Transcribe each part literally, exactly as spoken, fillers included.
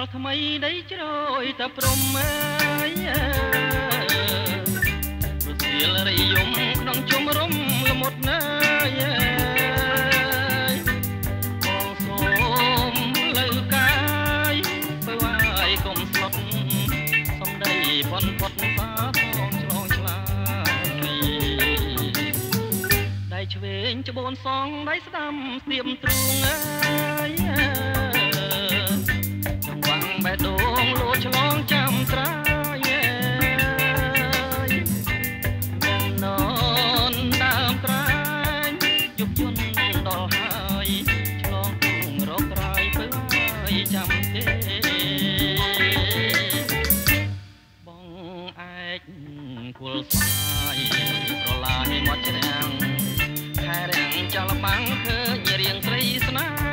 ថ្មីដីជ្រោយតែព្រំអើយរសៀលរយំក្នុងជុំរំល្មុតណាយបងសូមលើកាយបើវាយកុំស្លុតសំដីផុនផុតសាផងឆ្លងឆ្លាយដៃឆ្វេងច្បូនសងដៃស្ដាំស្ទាបទ្រូងអើយបេះដូងលោតឆ្លងចាំត្រាយមានននដើមត្រាញយុបយន្តដល់ហើយឆ្លងគងរករាយពើអើយចាំទេបងឯកគល់ស្វាយប្រឡាយមាត់ច្រាំងខែរាំងចលបាំងឃើញរៀងស្រីស្នេហ៍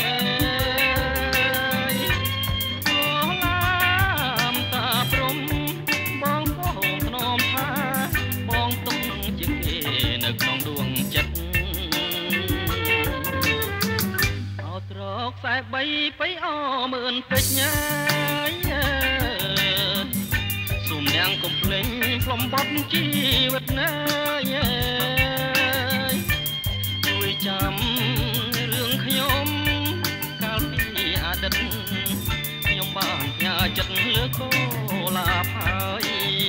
ខ្សែបីបីអមឿនពេជ្រញ៉ាយសុំនាងកុំភ្លេចផ្លុំបត់ជីវិតណាយជួយចាំរឿងខ្ញុំកាលពីអតីតខ្ញុំបានផ្ញើចិត្តលើកូលាភហើយ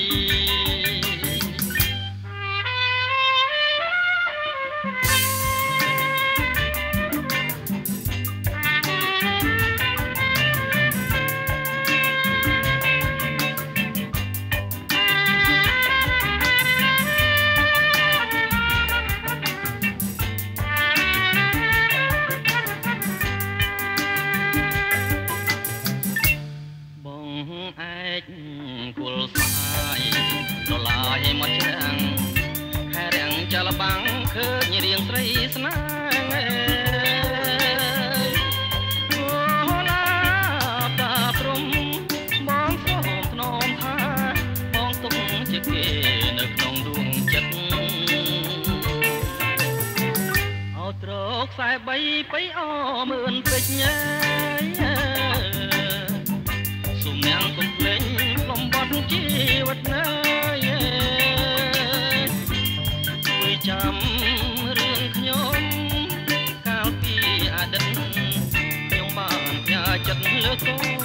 គល់ស្វាយដុល្លារឲ្យមកច្រាំងខែរាំងចលបាំងឃើញរៀងស្រីស្នេហ៍អូឡាតាព្រំបងសូមថ្នមថាបងទុកជាគេនៅក្នុងដួងចិត្តអោត្រកខ្សែបីបីអមឿនពេជ្រញ៉ាយសុំនាងកុំភ្លេចជីវិតណាយជួយចាំរឿងខ្ញុំកាលពីអតីតខ្ញុំបានផ្ញើចិត្តលើកូន